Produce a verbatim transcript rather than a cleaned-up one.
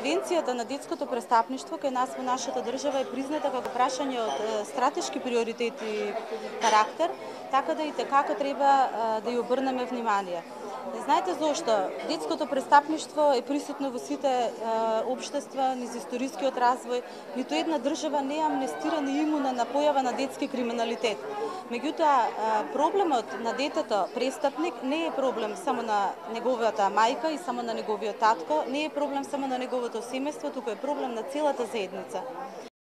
Превенцијата на детското престапништво кај нас во нашата држава е призната како прашање од стратешки приоритет и карактер, така да и текако треба да ја обрнеме внимание. Знаете зошто? Детското престапништво е присутно во сите општества, низ историскиот развој. Ниту една држава не е амнестирана и имуна на појава на детски криминалитет. Меѓутоа, проблемот на детето престапник не е проблем само на неговата мајка и само на неговиот татко, не е проблем само на неговото семејство, туку е проблем на целата заедница.